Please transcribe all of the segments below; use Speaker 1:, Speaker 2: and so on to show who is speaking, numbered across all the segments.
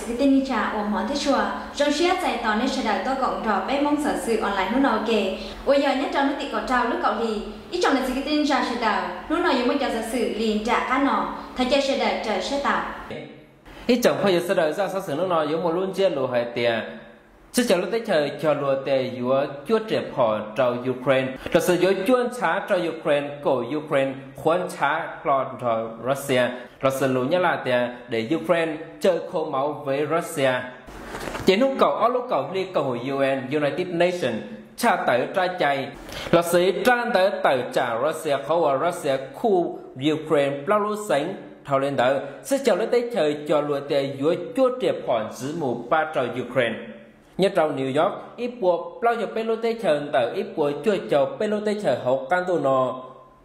Speaker 1: sự tin như trà ổn món thế chùa trong xuyết chạy tàu nên sẽ đợi tôi cộng trò bé mong sở sự online lúc nào kể ôi giờ nhất trong nước tị cỏ trao lúc cậu thì ít trong là sự tin trà sẽ đợi lúc nào dùng một trò sở sự liền trả cá nọ thay chơi sẽ đợi trời sẽ tạo
Speaker 2: ít trong phải sẽ đợi ra sở sự lúc nào dùng một luôn chia lùa hai tiền chứ chờ lúc tới trời cho lùa tiền giữa chúa trẻ họ trao Ukraine là sự giữa chuôn trả trao Ukraine cổ Ukraine khoan trả lọt trao Russia là sự lùa nhớ là tiền để Ukraine chơi khô máu với Russia chỉ lúc cầu ở lúc cầu đi cầu hội UN United Nations trả tới trả chạy là sự trả tới trả Russia khâu ở Russia khu Ukraine bao lúc sánh thao lên đó sẽ chờ lúc tới trời cho lùa tiền giữa chúa trẻ họ giữ mù ba trao Ukraine như trong New York, ít bộ bao giờ pelote chờ tại ít bộ chưa chờ pelote chờ hậu can tu nọ.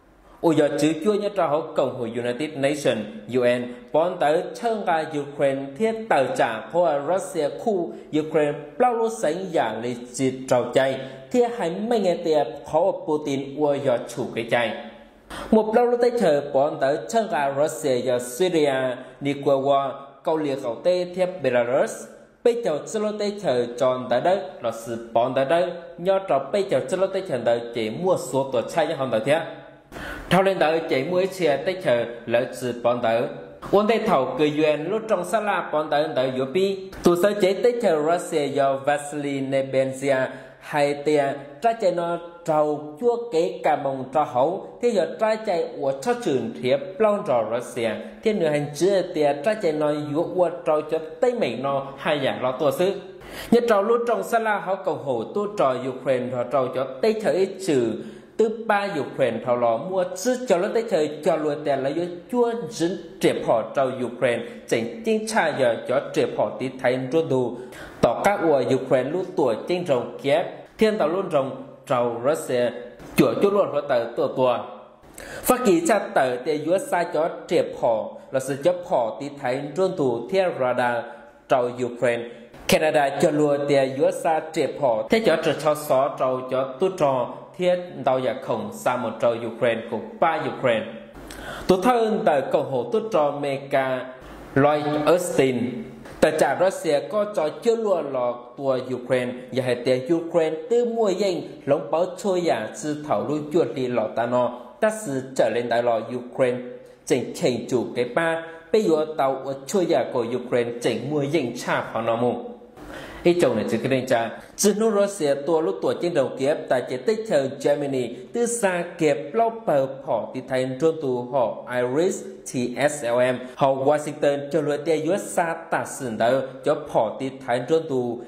Speaker 2: Ôi giờ chữ chưa như trong hậu cộng hội United Nations UN bọn tới chân ga Ukraine thiết tờ trả của Russia khu Ukraine bao lúc sánh giả lý dịch trào chay thiết hay mấy ngày tiệp khó Putin ôi giờ chủ cái chay. Một bao lúc tới chờ bọn tới chân ga Russia và Syria Nicaragua câu liệt khẩu tê thiết Belarus bây giờ cho lô tê chờ tròn tại đây là sự bọn tại đây nhớ trò bây giờ cho lô tê chờ tại chỉ mua số tuổi trai cho họ tại thế thao lên tại chỉ mua xe tê chờ là sự bọn tại quân tê thầu cười duyên lúc trong sát la bọn tại Europe tụ sở chế tê chờ Russia do Vasily Nebenzia hay tiền trái chạy nó trâu chúa kế cả mông trò hậu thế giờ trái chạy của cho trường thiệp long trò Russia thế nửa hành chữ tiền trái chạy nó dụ của trâu cho tây mỹ nó hai dạng lo tua sức nhất trâu lúc trong xa la họ cầu hồ tu trò Ukraine trò trâu cho tây thời trừ từ ba Ukraine thảo lò mua chứ cho nó tây thời cho lùi tiền là do chúa dính triệp họ trâu Ukraine chỉnh chính tra giờ cho triệp họ tí thay rốt đủ tỏ các ua Ukraine lúc tuổi trên rồng Kiev thiên tàu luôn rồng trâu Russia chữa chút luôn họ tờ tua phát kỳ cha tờ để giữa sai cho triệp họ là sự chấp họ tí thay rốt đủ thiên radar trâu Ukraine Canada cho lùa để giữa xa triệp họ thế cho trở cho xó trâu cho tu trò thiết tàu giả khổng xa một trâu Ukraine của ba Ukraine tu thân tờ cộng hồ tu trò Mega Lloyd Austin tờ trả Russia có cho chưa luôn lọ tua Ukraine và hệ tiền Ukraine từ mùa danh lông báo trôi giả sư thảo lui chuột đi lọ ta nó ta sự trở lên đại lọ Ukraine chỉnh chỉnh chủ cái ba bây giờ tàu trôi giả của Ukraine chỉnh mùa danh trả vào nó mù ít chồng này chỉ cái đánh trả chỉ nước Russia tua lúc tuổi trên đầu Kiev tại chế tích chờ Germany từ xa Kiev lâu bờ họ thì thành trôn tù họ Iris TSLM họ Washington cho lối đe US xa tả sườn đó cho họ thì thành trôn tù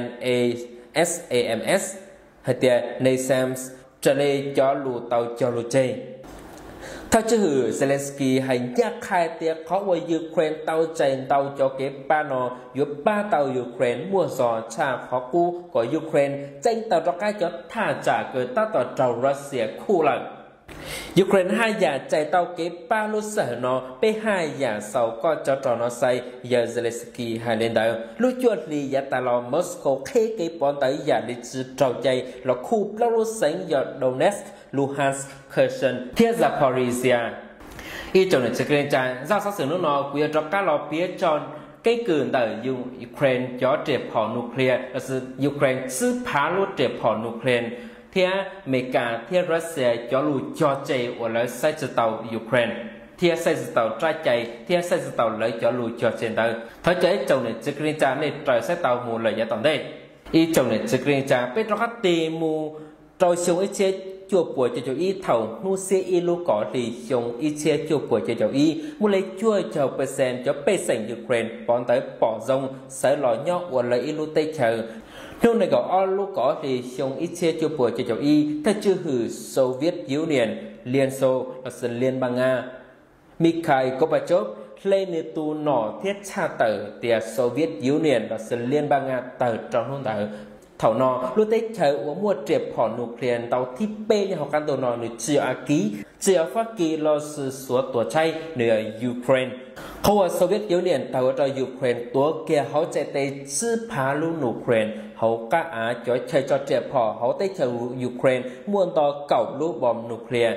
Speaker 2: NASAMS hay tiền NASAMS trở lên cho lù tàu cho lù chê theo chữ hử Zelensky hành nhắc khai tiệc khó với Ukraine tàu chạy tàu cho cái ba nó giữa ba tàu Ukraine mua giò trả khó cu của Ukraine tranh tàu cho cái cho thả trả cờ ta tàu tàu Russia khu lần Ukraine hai nhà chạy tàu cái ba lô sở nó P2 nhà sau có cho trò nó say giờ Zelensky hay lên đó lúc chuột đi giá ta lo Moscow khế cái bọn tới nhà đi chữ trò chạy là khu bao lô sánh giờ Donetsk Luhansk, Kherson, thiết Zaporizhia. Ý trong này sẽ kêu cha giao sát sử nước nó quy cho các lò phía tròn cái cường tại Ukraine cho triệp họ nuclear là sự Ukraine sư phá lút triệp họ nuclear thiết Meka thiết Russia cho lù cho chạy ở lấy xây dựng tàu Ukraine thiết xây dựng tàu trái chạy thiết xây dựng tàu lấy cho lù cho trên đó thấy cháy trong này sẽ kêu cha này trời sẽ tàu mù lấy giá tổng đây ý trong này sẽ kêu cha biết cho các tì mù rồi xuống ít chết chùa của cho y thầu nu xe y lu có thì dùng y xe chùa của cho y muốn lấy chùa cho percent cho percent Ukraine bọn tới bỏ rông sẽ lò nhóc của lấy y lu tây chờ nu này có lu có thì dùng y xe chùa của cho y theo chữ hử Soviet Union Liên Xô là sự Liên bang Nga Mikhail Gorbachev lên tu nọ thiết tra tờ thì Soviet Union là sự Liên bang Nga tờ trong hôn tờ thảo nọ lúc tết chờ uống mua triệp họ nuclear tàu thi p như họ căn tàu nọ người chia ký chia phát kỳ lo sự số tuổi chay nơi Ukraine họ ở Soviet Union tàu cho Ukraine tuổi kia họ chạy tới sư phá lu nuclear họ các cho chơi cho triệp họ tết chờ Ukraine muôn to cầu lu bom nuclear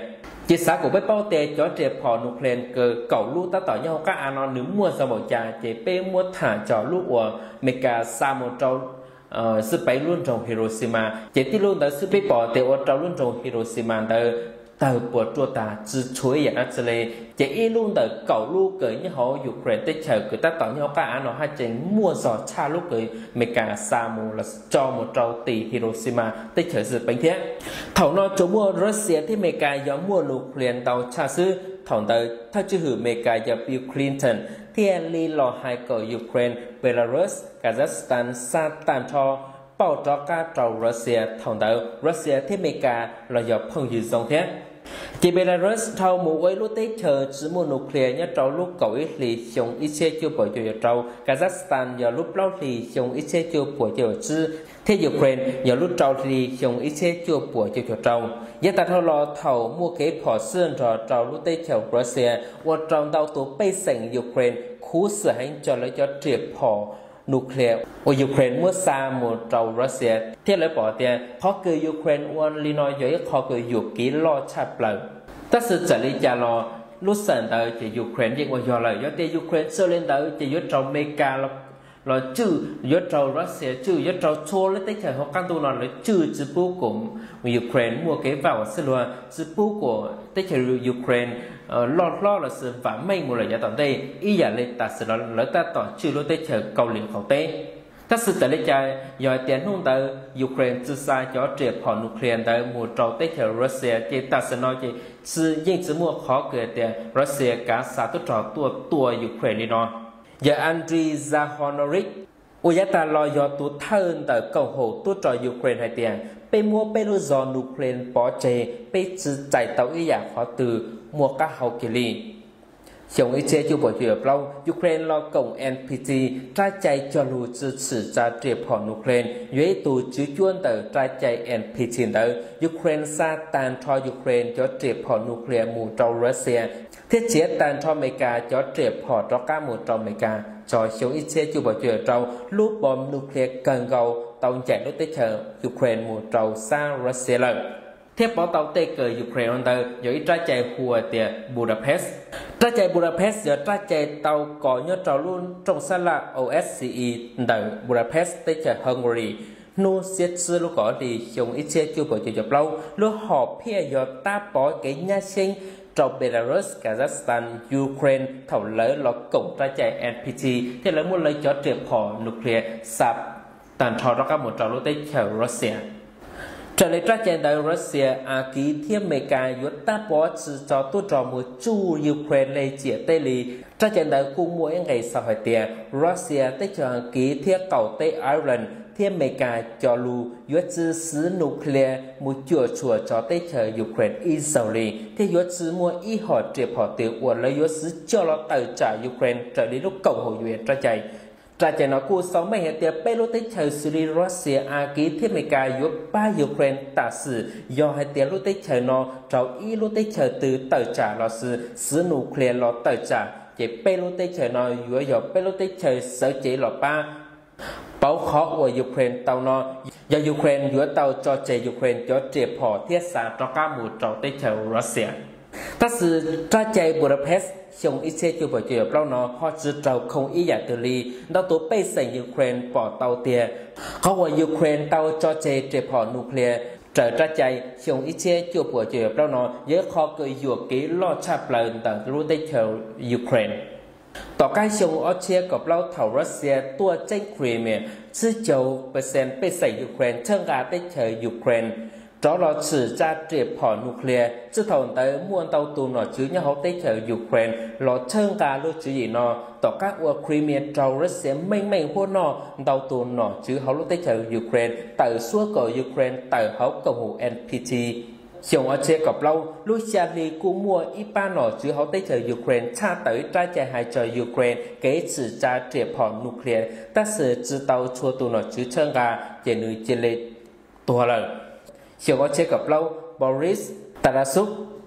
Speaker 2: chỉ xã của bếp bao tè cho trẻ phò nuclear cờ cầu lũ ta tỏ nhau các anh nó nếu mua sao một trà chỉ bê mua thả cho lũ của mega sa một trâu sự bấy luôn trong Hiroshima chỉ tí luôn tới sự bê bỏ tè ở trâu luôn trong Hiroshima tới tàu của chùa ta chỉ chuối vậy đóเลยchỉ luôn tới cầu lũ cờ như họ Ukraine tới chờ người ta tỏ nhau các anh nó hai chừng mua giò cha lũ cờ mega sa một là cho một trâu tỷ Hiroshima tới chờ sự bánh thế thầu nó chỗ mua Russia thì Mega do mua nuclear tàu cha sư thầu tới theo chữ hữu Mega do Bill Clinton thì li lò hai cờ Ukraine Belarus Kazakhstan sa tàn cho bảo cho các tàu Russia thầu tới Russia thì Mega là do phong dự dòng thế chỉ Belarus thầu một ấy lúc tết chờ chỉ mua nuclear nhớ trâu lúc cầu ít lì xong ít xe chưa bỏ cho trâu Kazakhstan giờ lúc lâu thì xong ít xe chưa bỏ cho chứ thế Ukraine giờ lúc trâu thì xong ít xe chưa bỏ cho trâu giờ ta thầu lo thầu mua cái phò sơn cho trâu lúc tết chờ Russia và trâu tàu tổ bay sành Ukraine khú sửa hành cho lấy cho triệt phò nuclear ở Ukraine mua xa một trâu Russia thế lấy bỏ tiền họ cứ Ukraine one li nói với họ cứ dục kỹ lo chạp lời tất sự trả lý trả lo lúc sẵn tới thì Ukraine nhưng mà do lời do tiền Ukraine sơ lên tới thì do trâu Mega là chữ do trâu Russia chữ do trâu chô lấy tới thời họ căn tu là chữ chữ bố cũng Ukraine mua cái vào sự luôn chữ bố của tới thời Ukraine lo là sự vả mây một lời giá tận đây ý giả lên ta sự là ta tỏ chữ lối tới thời cầu liền khẩu tế tất sự tại lấy trái do tiền hôn tới Ukraine chưa xa cho triệt họ nuclear tới một trâu tới thời Russia chỉ ta sẽ nói chỉ sự nhưng chỉ mua khó kể tiền Russia cả xa tốt trò tua Ukraine đi nó giờ Andriy Zahonovic ôi giá ta lo do tụt thân tại cầu hồ tụt trò Ukraine hay tiền pe mua pe lu do nuclear bỏ chê pe chỉ chạy tàu ý giả khó từ mua các hậu kỳ li Trong ý chế chú bộ chữ lâu, Ukraine lo cổng NPT trái chạy cho lù支持ra triệp họ Ukraine, dưới tù chứ chuôn tờ trái chạy NPT tờ. Ukraine xa tàn cho Ukraine cho triệp họ nuclear mù trâu Russia. Thiết chế tàn cho America cho triệp họ cho các mù trâu America. Cho trong ý chế chú bộ chữ trâu, lúc bom nuclear cần gầu tàu chạy lúc tới chờ Ukraine mù trâu xa Russia lần. Theo báo tàu tây cờ Ukraine tờ dưới trái chạy hùa tìa Budapest. Trái chạy Budapest giờ trái chạy tàu có nhớ trào luôn trong xa là OSCE tờ Budapest tới chờ Hungary. Nô xét sư lúc có thì chúng ít xe chưa bỏ cho dọc lâu. Lúc họ phía giờ ta bỏ cái nhà sinh trong Belarus, Kazakhstan, Ukraine thảo lỡ lọ cổng trái chạy NPT. Thế là muốn lấy cho triệp họ nuclear sạp tàn thọ ra các một trào lúc tới chờ Russia. Trở lại trái chạy tại Russia, ký thiếp America yếu ta bỏ chỉ cho tôi trò một chú Ukraine lấy chia tây lì. Trái chạy tại cùng mỗi ngày sau hỏi tiền, Russia tới cho ký thiếp cầu Tây Ireland, thiếp America cho lù yếu chứ xứ nuclear một chùa cho tới chờ Ukraine Israel. Thế yếu chứ mua ý họ triệp họ tiểu của lấy yếu xứ cho nó tài trả Ukraine trở đến lúc cầu hội duyệt trái chạy. Trái chạy nó cụ 6 mấy hiện tiệp bê lô tích chờ xử lý Russia ký thiết mê ca yếu 3 Ukraine tạ sử do hai tiệp lô tích chờ nó trao ý lô tích chờ từ tờ trả lò sử nuclear lò tờ trả chế bê lô tích chờ nó yếu yếu bê lô tích chờ sở chế lò 3 báo khó của Ukraine tàu nó do Ukraine yếu tàu cho chế Ukraine cho triệp họ thiết xa cho các mù trao tích chờ Russia. Ta sự trái chạy Budapest trong ít xe chưa bỏ chìa bao nó họ chỉ trao không ý giả từ ly đào tố bay sành Ukraine bỏ tàu tiền họ của Ukraine tàu cho chế triệp họ nuclear trở ra chạy trong ít xe chưa bỏ chìa bao nó với khó cười dùa ký lo chạp lần tầng rút tới chờ Ukraine tỏ cái trong ở chia cọp lâu thảo Russia tua tranh Crimea chứ châu percent bay sành Ukraine chân gà tới chờ Ukraine đó là sự ra triệp họ nuclear chứ thầu tới muôn tàu tù nó chứ nhau hậu tới chờ Ukraine lo chân gà luôn chứ gì nó tỏ các ở Crimea trâu Russia mênh hôn nó tàu tù nó chứ hậu lúc tới chờ Ukraine tại xua cờ Ukraine tại hậu cầu hữu NPT trong ở chế cọp lâu lúc Charlie cũng mua ít ba nó chứ hậu tới chờ Ukraine tra tới trái chạy hai chờ Ukraine cái sự ra triệp họ nuclear ta sự chứ tàu chua tù nó chứ chân gà chỉ nữ chỉ lệ tua lần chiều có chế gặp lâu Boris Tarasuk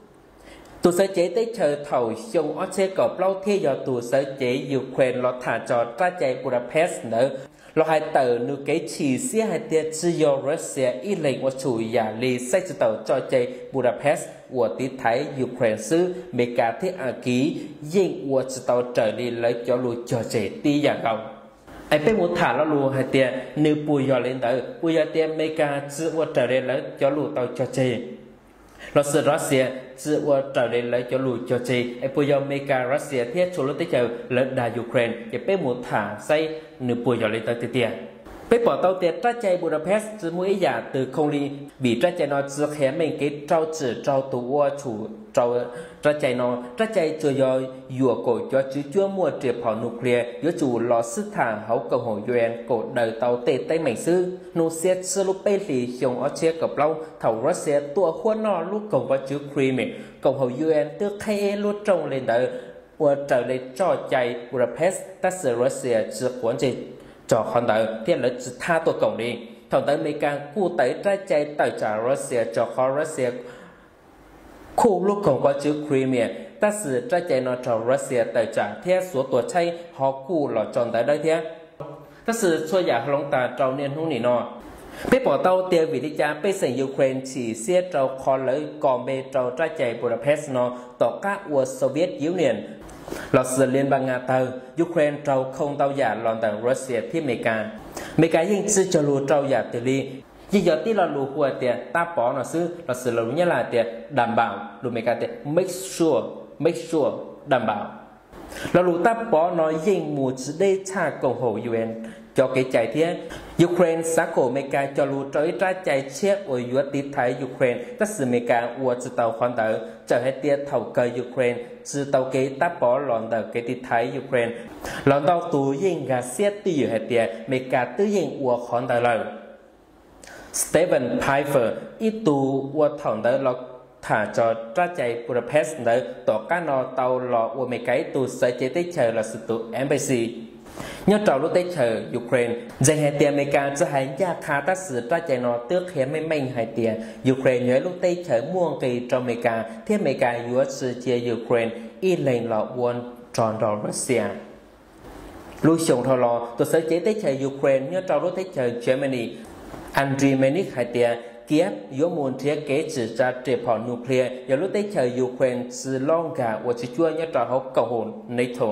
Speaker 2: tù sở chế tới chờ thầu trong ở chế gặp lâu theo giờ tù sở chế Ukraine lo thả cho trái chạy Budapest nữa lo hai tờ nu cái chỉ xia hai tia chỉ do Russia ít lệnh của chủ nhà li xây dựng tàu cho chạy Budapest của tí thái Ukraine xứ mấy cả thiết à ký nhưng của tàu trở đi lấy cho lùi cho chạy tí nhà gọng ai biết muốn thả nó lùi hai tia nu bùi giờ lên tới bùi giờ tia mấy cả chỉ của trở đi lấy cho lùi tàu cho chạy lo sự Russia chỉ của trở đi lấy cho lùi cho chạy ai bùi giờ mấy cả Russia thiết chủ lúc tới chờ lên đà Ukraine ai biết muốn thả xây nu bùi giờ lên tới tia bây bỏ tàu tiệt trái chạy Budapest từ mỗi nhà từ không ly bị trái chạy nó chưa khé mình cái trao chỉ trao tù qua chủ trao trái chạy nó trái chạy chưa do dùa cổ cho chứ chưa mua triệt pháo nuclear giữa chủ lò sức thả hậu cầu hồ UN cổ đời tàu tệ tay mảnh sư nô xét sơ lúc bê lì xong ở chế cập lâu thầu Russia tua khuôn nó lúc cầu vào chữ Crimea cầu hồ UN tước khay lúc trông lên đời qua trở lại cho chạy Budapest ta sự Russia chưa quán gì cho con đời thiên lợi chỉ thaตัวcổng đi thằng tới mấy càng cụ tới trái chạy tới trả Russia cho khó Russia khu lúc còn có chữ Crimea ta sử trái chạy nó cho Russia tới trả theo số tuổi chạy họ cụ là chọn tới đây thế ta sử cho giả long ta trâu niên hung nỉ nọ biết bỏ tàu tiền vì đi cha bây giờ Ukraine chỉ xe trâu khó lấy còn bê trâu trái chạy Budapest nó tỏ các của Soviet Union là sự liên bang Nga tàu Ukraine trâu không tàu giả lòn tàu Russia thiết mấy cái hình sự cho lùa trâu giả từ ly chỉ giờ tí là lùa của tiền ta bỏ nó sư là sự lùa nhất là tiền đảm bảo lùa mấy cái tiền make sure đảm bảo là lùa ta bỏ nó hình mù chỉ để trả cộng hồ UN cho cái chạy thế Ukraine xã cổ mấy cái cho lùa trôi ra chạy chết ở dưới tí thái Ukraine tất sự mấy cái của chỉ tàu khoan tàu trở hết tiền thầu cơ Ukraine chỉ tàu cái ta bỏ lòn tàu cái tí thái Ukraine lòn tàu tù hình gà xét tí hết tiền mấy cái tư hình của khoan tàu lời Stephen Pfeiffer ít tù của thằng tàu là thả cho ra chạy Budapest đấy tỏ cá nó tàu lọ của mấy cái tù sẽ chế tích chờ là sự tụ embassy nhớ trào lúc tới chờ Ukraine dành hai tiền America cho hai gia khá tác sự ra chạy nó tước khiến mấy mình hai tiền Ukraine nhớ lúc tới chờ muôn kỳ cho America thiết America giữa sự chia Ukraine ít lệnh lọ buôn tròn đỏ Russia lưu sống thọ lò tôi sẽ chế tới chờ Ukraine nhớ trào lúc tới chờ Germany Andriy Menik hai tiền Kiev giữa muôn thiết kế chỉ ra triệt pháo nuclear giờ lúc tới chờ Ukraine sự long gà của chỉ chua nhớ trào hốc cầu hồn NATO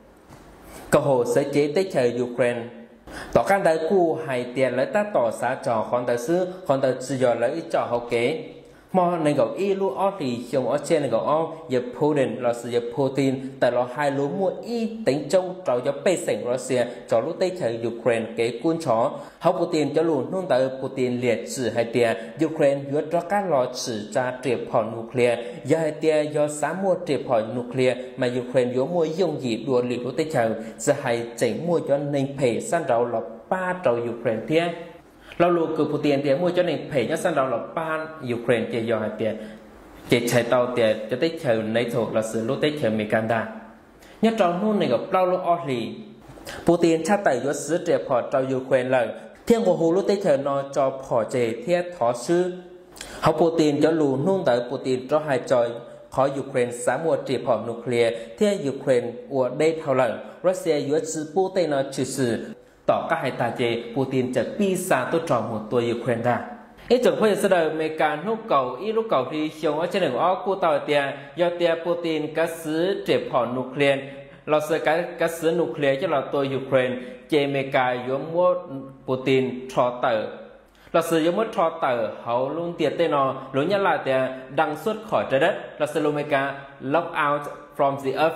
Speaker 2: cầu hồ sẽ chế tới chờ Ukraine tỏ căn đại cu hay tiền lấy ta tỏ xã trò con đại sứ con đại sứ giờ lấy trò hậu kế mà nên gọi y lu ở thì trong ở trên gọi ở giờ Putin là sự giờ Putin tại lo hai lúa mua y tính trong trò cho bê sảnh Russia cho lúc tới chờ Ukraine kế quân chó hậu Putin cho luôn nông tại Putin liệt sử hai tiền Ukraine giữa cho các lò sử ra triệt pháo nuclear giờ hai tiền do xã mua triệt pháo nuclear mà Ukraine giữa mua dùng gì đua liệu lúc tới chờ giờ hai chỉnh mua cho nên phải san rau là 3 trâu Ukraine thếเราลูกคือผู้เตียนเตียมวยจนในเพจยักษ์สันเราหลับบ้านยูเครนเจียยอให้เตียเจียใช้เตาเตียจะได้เชิญในถูกเราสื่อรู้ได้เชิญมีการด่ายักษ์เราโน่นในกับเราลูกออลีผู้เตียนชาติยศซื้อเจียพอเรายูเครนเลยเที่ยงหัวหูรู้ได้เชิญนอจอพอเจเที่ยถอซื้อเขาผู้เตียนจะลูโน่นแต่ผู้เตียนจะหายจอยขอยูเครนสามวัวเจียพอนิวเคลียร์เที่ยยูเครนวัวได้เท่าไหร่รัสเซียยศซื้อผู้เตียนชื่อสื่อต่อก็ให้ตาเจปูตินจะปีศาจตัวจอมหัวตัวยูเครนได้ไอ้จงเพื่อเสนออเมริกันลูกเก่าอีลูกเก่าที่ชงว่าเช่นหนึ่งอ้อกูต่อเตียยอเตียปูตินกระสือเจ็บผ่อนนิวเคลียร์เราเสกกระสือนิวเคลียร์จะเราตัวยูเครนเจอเมริกาย้อมว่าปูตินทอเตอร์เราสื่อย้อมว่าทอเตอร์เขาลุงเตียเตนอหลุยยันลาเตียดังสุดขอจะได้เราสื่ออเมริกา lock out from the earth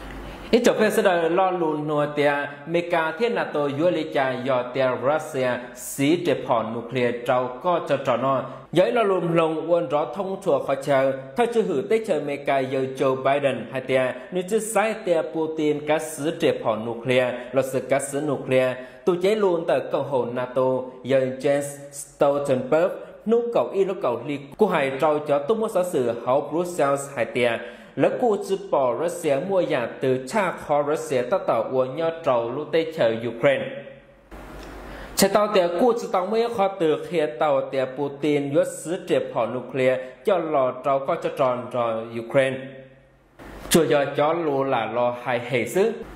Speaker 2: ít chỗ phê sẽ đợi lo lùn nùa tia Meka thiên NATO yếu lý cha dò tia Russia xí trệp hòn nuclear trâu có cho trò nọ giấy lo lùn lồng quân rõ thông chùa khó chờ theo chữ hữu tích chờ Meka giờ Joe Biden hay tia nếu chứ sai tia Putin cá xứ trệp hòn nuclear lo sự cá xứ nuclear tụ chế luôn tại cộng hồ NATO giờ Jens Stoltenberg nút cầu y nút cầu ly của hai trâu cho tung một sở sử hậu Brussels hay tiaแล้วกูจะบอกรัสเซียมัวอย่างตือชาคอรัสเซียตั้งแต่วัวยอดเราลุเตเชอยูเครนใช้ต่อแต่กูจะต้องไม่ขอตือเคลียต่อแต่ปูตินยศซื้อเจ็บผ่อนนิวเคลียร์จะรอเราก็จะจอนรอยูเครนช่วยย้อนรู้หล่ารอไฮเฮซึ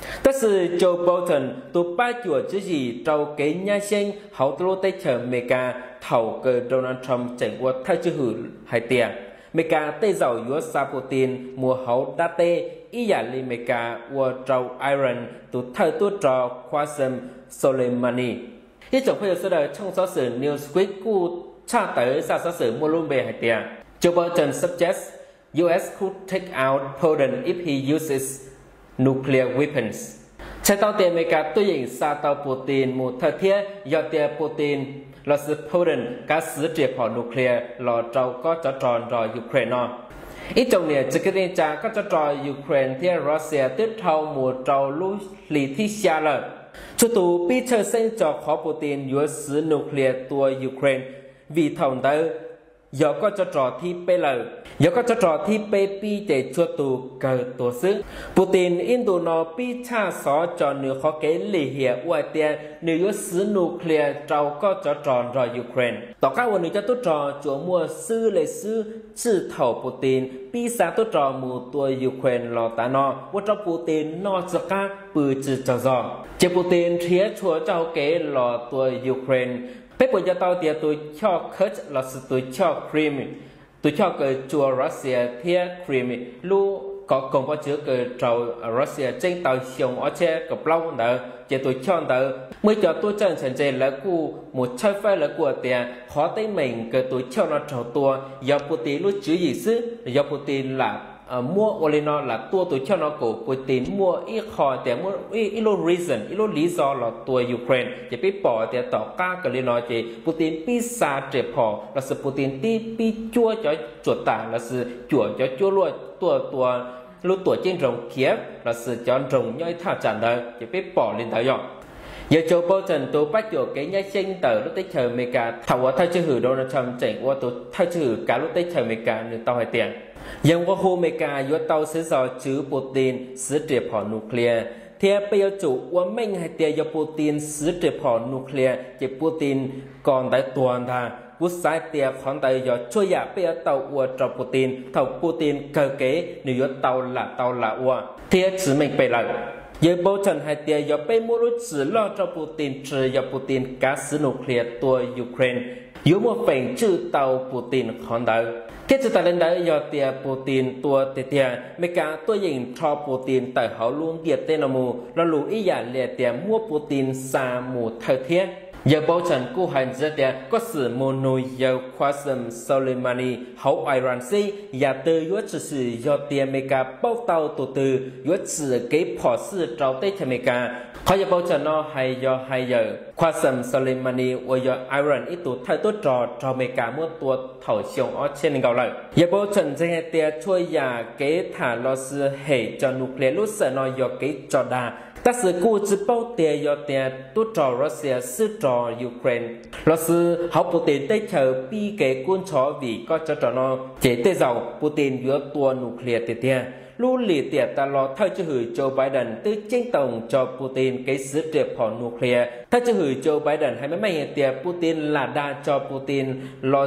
Speaker 2: 但是 Joe Bolton 都把脚自己找给nhà sinh hậu tô tây chờ America thầu cờ Donald Trump chẳng qua thay chữ hử hai tiền America tây giàu yếu sa Putin mùa hậu đa tê ý giả li America qua trâu Iran tụ thay tụ trò Qasem Soleimani ý trọng phải sơ đời trong số sự Newsweek của tra tới ra số sự mua luôn về hai tiền Joe Bolton suggests U.S. could take out Poland if he uses nuclear weapons. Trái tàu tiền America tôi nhìn xa tàu Putin một thời thiết do tiền Putin là sự Poland các sử triệt họ nuclear là trâu có cho tròn rồi Ukraine. Ít trong này chỉ cái tin trả có cho tròn Ukraine thì Russia tiếp theo một trâu lũ lì thi xa lợi. Chủ tù Peter sinh cho khó Putin giữa sử nuclear tua Ukraine vì thòng tới do có cho trò thi PL do có cho trò thi PP để cho tù cờ tổ sức Putin Indo nó pi cha xó cho nửa khó kế lì hiệp ngoài tiền nếu có sứ nuclear trâu có cho tròn rồi Ukraine tỏ các nguồn cho tốt trò chúa mua sư lệ sư chữ thầu Putin pi xa tốt trò mù tua Ukraine lò tá nó qua cho Putin nó cho các bự chữ cho giò chế Putin thía chúa cho kế lò tua Ukraine bây giờ tao tiền tôi cho Kursk là sự tôi cho Crimea tôi cho cái chùa Russia theo Crimea lu có còn có chữ cái trâu Russia trên tàu xiong ở trên cái lâu nữa chỉ tôi cho đó mới cho tôi chân thành chế là cu một chơi phái là của tiền khó tới mình cái tôi cho nó trâu tua do Putin lúc chữ gì xứ do Putin là mua Olino là tua tôi cho nó cổ Putin mua ít khó để mua ít reason ít lý do là tua Ukraine chỉ biết bỏ để tỏ ca cái lý nói chỉ Putin biết xa trẻ bỏ là sự Putin biết chua cho chuột tả là sự chua luôn tua lúc tuổi trên rồng Kiev là sự chọn rồng nhoi thảo tràn đời chỉ biết bỏ lên thảo dọn giờ Joe Bolton tôi bắt chỗ cái nhà sinh tờ lúc tới chờ America thảo qua thay chữ hử Donald Trump chạy qua tôi thay chữ hử cả lúc tới chờ America nên tao hay tiền nhưng qua hôm America yếu tàu sẽ do chữ Putin sử triệt họ nuclear theo bây giờ chủ của mình hay tiền do Putin sử triệt họ nuclear chỉ Putin còn tại toàn thà quốc sai tiền khoản tài do cho giả bây giờ tàu của cho Putin thầu Putin cơ kế nếu yếu tàu là của theo chỉ mình phải lại giờ Bolton hay tiền do bây mua lúc chỉ lo cho Putin trừ do Putin cả sử nuclear tua Ukraine yếu một phần chữ tàu Putin khoản tài thiết sự tại lên đấy do tiền Putin tua tiền mấy cả tôi nhìn cho Putin tại họ luôn kiệt tên là mù là lũ ý giả liệt tiền mua Putin xa mù thời thiết giờ Bolton cố hành rất đẹp có sự mono giờ Qasem Soleimani hậu Iran si và từ yếu chỉ sử do tiền America bao tàu tổ từ yếu chỉ cái phò sự trao tới America họ giờ Bolton nó hay giờ Qasem Soleimani và giờ Iran ít tổ thay tốt trò America muốn tua thảo xiong ở trên gạo lợi giờ Bolton sẽ tiền chui nhà cái thả lo sự hệ cho nuclear lúc sợ nó do cái trò đà ta sự cố chỉ bao tiền do tiền tốt trò Russia sự trò Ukraine là sự học Putin tới chờ bi cái quân chó vì có cho trò nó chế tới giàu Putin giữa tua nuclear tiền lưu lì tiền ta lo thay cho hủy Joe Biden tới tranh tổng cho Putin cái sự triệt họ nuclear thay cho hủy Joe Biden hay mấy hiện tiền Putin là đa cho Putin lo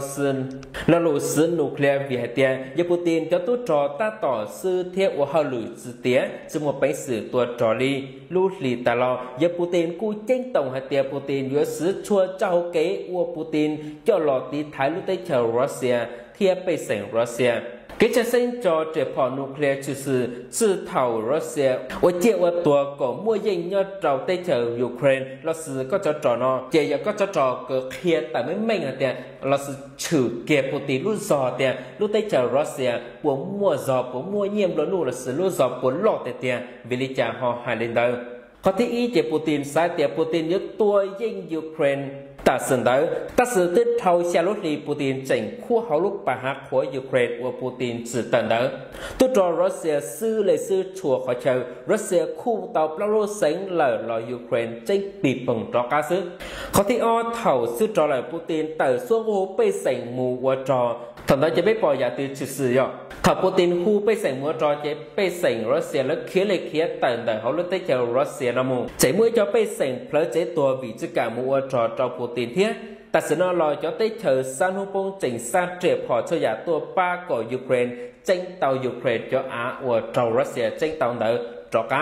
Speaker 2: lũ sự nuclear vì hệ tiền giờ Putin cho tốt trò ta tỏ sư theo của họ lử sự tiền sự một bánh sự tua trò đi lưu lì ta lo giờ Putin cú tranh tổng hay tiền Putin giữa sự chua trao kế của Putin cho lọ tí thái lúc tới chờ Russia theo bề sảnh Russia cái chân sinh cho trẻ phò nuclear chỉ sự tự thảo Russia ở chiếc ở tua có mua danh nhớ trào tây chờ Ukraine là sự có cho trò nó chỉ có cho trò cơ kia tại mấy mình ở tiền là sự trừ kẹp Putin lúc giò tiền lúc tây chờ Russia của mua giò của mua nhiễm lớn là sự lúc giò của lọt tiền vì lý cha họ hay lên đâu có thể ý chỉ Putin sai tiền Putin nhớ tua danh Ukraine ta sân đó ta sự tích thâu xe lốt đi Putin chỉnh khu hậu lúc bà hát của Ukraine của Putin chỉ tận đó tôi cho Russia sư lệ sư chùa khỏi chờ Russia khu tàu Belarus sánh lời Ukraine chỉnh bị bừng cho cá sứ có thể thầu sư cho lời Putin từ xuống hồ bê sảnh mù qua trò thằng đó chỉ biết bỏ giả từ chữ sử dụng thầu Putin khu bê sảnh mua trò chỉ bê sảnh Russia nó khía lệ khía tận hậu lúc tới chờ Russia nó mù chỉ mới cho bê sảnh phở chế tua vì chứ cả mua trò cho Putin thiết ta sẽ nói lo cho tới chờ San Hô Bông chỉnh sang triệt họ cho giả tua ba của Ukraine tranh tàu Ukraine cho Á của trầu Russia tranh tàu nợ cho cá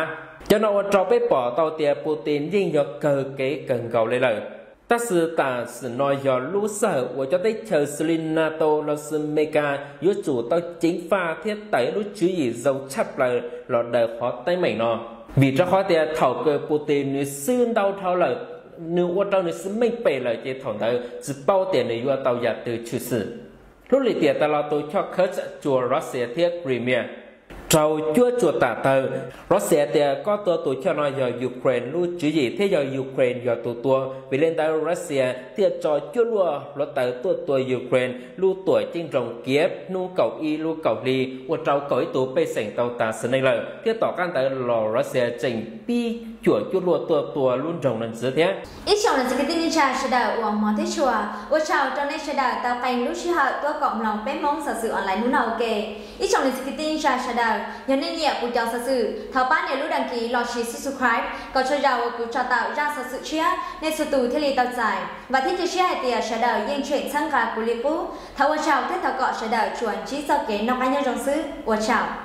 Speaker 2: cho nó trò bé bỏ tàu tiền Putinยิ่งdo cơ kế cần cầu lấy lời ta sự ta sự nói do lũ sở của cho tới chờ Srin NATO là sự mega yếu chủ tao chính pha thiết tẩy lũ chứ gì dâu chấp là lọt đời khó tay mày nó vì cho khó tiền thảo cơ Putin như xương đau thao lời nếu qua tao như xứ mình bể lời chế thỏng đời sự bao tiền để vô tàu giả từ chữ sự lúc lì tiền ta lo tôi cho khớt chùa Russia thiết Crimea trâu chúa chuột tả tờ Russia thì có tổ cho nó giờ Ukraine luôn chứ gì thế giờ Ukraine giờ tổ vì lên tới Russia thì cho chúa lúa nó tới tổ Ukraine luôn tuổi trên rồng Kiev nu cầu y luôn cầu ly của trâu cởi tổ bê sảnh tàu ta sân này lợi thì tỏ căn tới lò Russia chỉnh pi chúa lúa tổ luôn rồng lần dưới thế
Speaker 1: ít chồng là cái tin đi cha sẽ đào uống món thế chùa của chào trong này sẽ đào tàu cành lúc xưa tôi cộng lòng bé mong sở sự online núi nào kề ít chồng là cái tin cha sẽ đào nhớ nên nhẹ của cháu sở sự thảo bán để lúc đăng ký lò xí subscribe có cho giàu của cho tạo ra sở sự chia nên sự tù thế li tàu dài và thiết chế chia thì sẽ đào yên chuyện sang cả của lipu thảo chào thiết thảo cọ sẽ đào chuẩn chỉ sau kế nọc anh nhau trong xứ của chào